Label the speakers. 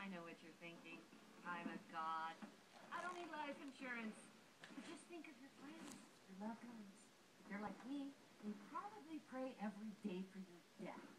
Speaker 1: I know what you're thinking. I'm a god. I don't need life insurance. But just think of your friends, your loved ones. If they're like me, they probably pray every day for your death.